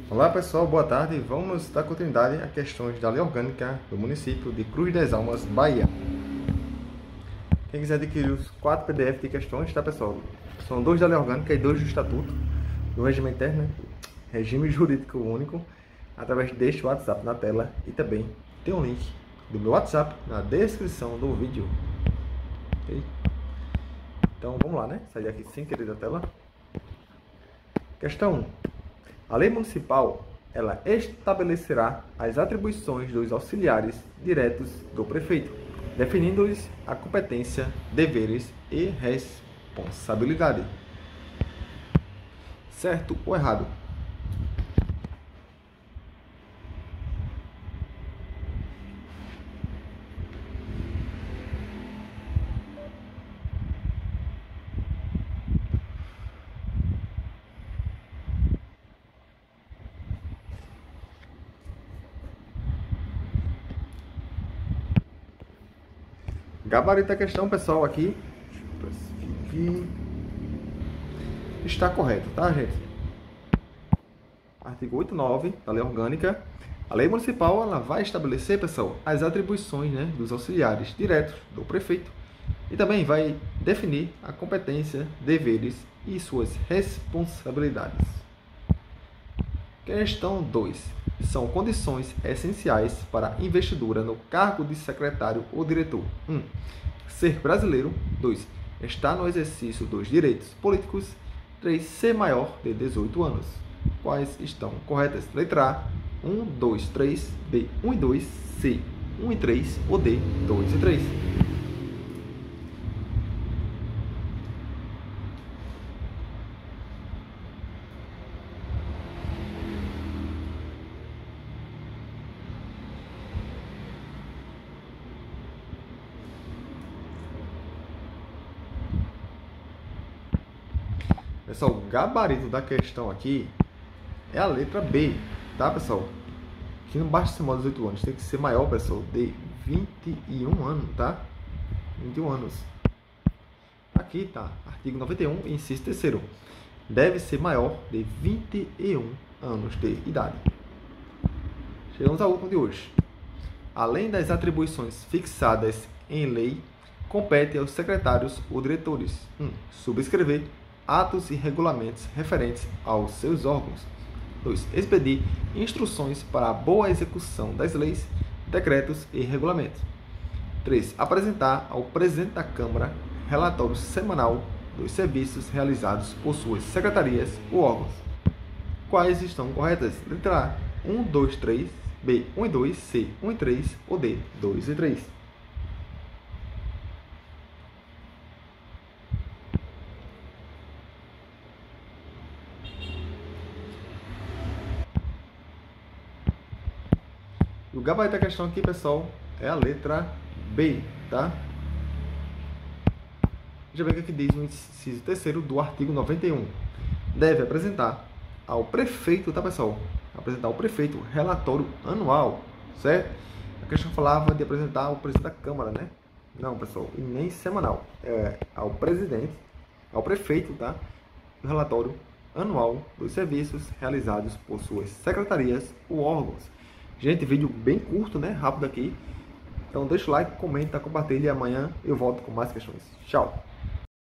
Olá pessoal, boa tarde. Vamos dar continuidade a questões da lei orgânica do município de Cruz das Almas, Bahia. Quem quiser adquirir os 4 PDF de questões, tá pessoal? São 2 da lei orgânica e 2 do estatuto do regime interno, né? Regime jurídico único, através deste WhatsApp na tela, e também tem um link do meu WhatsApp na descrição do vídeo. Okay? Então vamos lá, né? Sair aqui sem querer da tela. Questão 1. A lei municipal, ela estabelecerá as atribuições dos auxiliares diretos do prefeito, definindo-lhes a competência, deveres e responsabilidade. Certo ou errado? Gabarito da questão, pessoal, aqui está correto, tá, gente? Artigo 89 da Lei Orgânica. A lei municipal, ela vai estabelecer, pessoal, as atribuições, né, dos auxiliares diretos do prefeito e também vai definir a competência, deveres e suas responsabilidades. Questão 2. São condições essenciais para a investidura no cargo de secretário ou diretor. 1. Ser brasileiro. 2. Estar no exercício dos direitos políticos. 3. Ser maior de 18 anos. Quais estão corretas? Letra A, 1, 2, 3. B, 1 e 2. C, 1 e 3. Ou D, 2 e 3. Pessoal, o gabarito da questão aqui é a letra B, tá, pessoal? Que não basta ser maior de 18 anos, tem que ser maior, pessoal, de 21 anos, tá? 21 anos. Aqui tá, artigo 91, inciso 3º. Deve ser maior de 21 anos de idade. Chegamos ao último de hoje. Além das atribuições fixadas em lei, compete aos secretários ou diretores: 1. Subscrever atos e regulamentos referentes aos seus órgãos. 2. Expedir instruções para a boa execução das leis, decretos e regulamentos. 3. Apresentar ao presidente da Câmara relatório semanal dos serviços realizados por suas secretarias ou órgãos. Quais estão corretas? Letra A, 1, 2, 3. B, 1 e 2. C, 1 e 3. Ou D, 2 e 3. O gabarito da questão aqui, pessoal, é a letra B, tá? Deixa eu ver o que diz no inciso 3º do artigo 91. Deve apresentar ao prefeito, tá, pessoal? Apresentar ao prefeito relatório anual, certo? A questão falava de apresentar ao presidente da Câmara, né? Não, pessoal, e nem semanal. É ao presidente, ao prefeito, tá? O relatório anual dos serviços realizados por suas secretarias ou órgãos. Gente, vídeo bem curto, né? Rápido aqui. Então deixa o like, comenta, compartilha e amanhã eu volto com mais questões. Tchau!